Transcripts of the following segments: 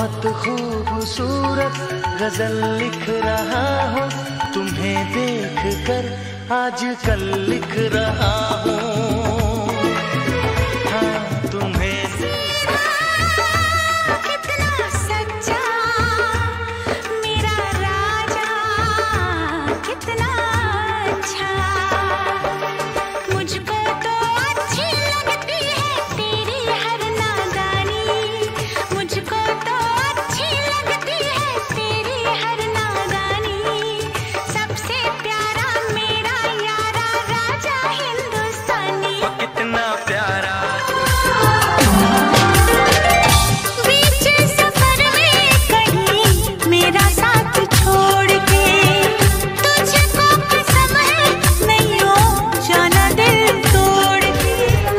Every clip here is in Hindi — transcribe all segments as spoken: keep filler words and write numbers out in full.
बहुत खूबसूरत गजल लिख रहा हूँ, तुम्हें देख कर आजकल लिख रहा हूँ। हाँ तुम्हें कितना सच्चा मेरा राजा, कितना अच्छा। मुझको तो अच्छी लगती है तेरी हर नादानी, मुझको तो अच्छी लगती है तेरी हर नादानी। सबसे प्यारा मेरा यारा राजा हिंदुस्तानी, कितना प्यारा। बीच सफर में कहीं मेरा साथ छोड़ के, तुझको कसम है नहीं हो जाना दिल तोड़ के।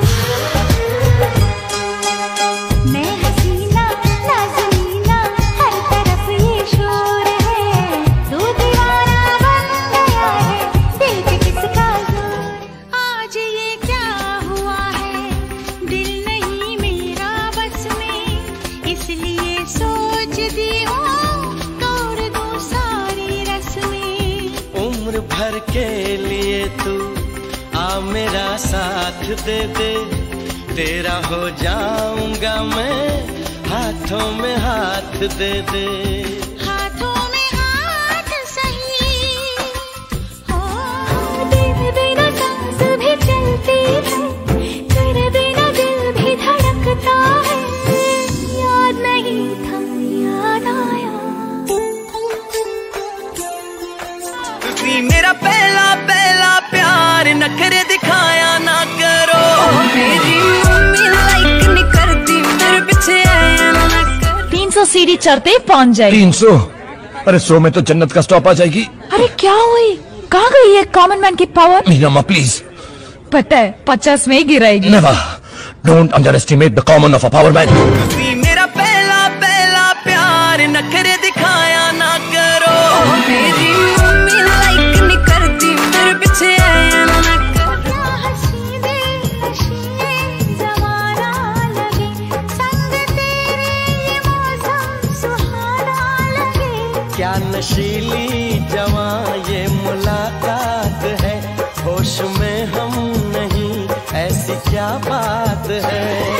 मैं हसीना नाज़नीना हर तरफ ये शोर है, तू दीवाना बन गया है दिल पे किसका जोर। आज ये क्या हुआ है दिल नहीं मेरा बस में, इसलिए सोचती हूँ तोड़ दूँ सारी रस्में। उम्र भर के लिए तू आ मेरा साथ दे दे, तेरा हो जाऊंगा मैं हाथों में हाथ दे दे। हाथों में हाथ सही हो, तेरे बिना सांस भी चलती है, तेरे बिना दिल भी धड़कता है। याद नहीं था याद आया, तुसी मेरा पहला पहला प्यार नखरे दिखाया ना करो। मेरी मम्मी लाइक नहीं करती मेरे पीछे आया ना कर। तीन सौ सीढ़ी चढ़ते ही पहुंच जाएगी। तीन सौ? अरे सौ में तो जन्नत का स्टॉप आ जाएगी। अरे क्या हुई, कहाँ गई है कॉमन मैन की पावर? मीना प्लीज। पता है पचास में ही गिराएगी। Never, don't underestimate the common of a power man. तुसी मेरा पहला पहला प्यार नखरे दिखाया ना करो। मेरी मम्मी लाइक नहीं करती मेरे पीछे आया ना कर। क्या हंसी दे नशीले ज़माना लगे, संग तेरे ये मौसम सुहाना लगे। क्या नशीली जवां ये मुलाकात है, होश में हम नहीं ऐसी क्या बात है।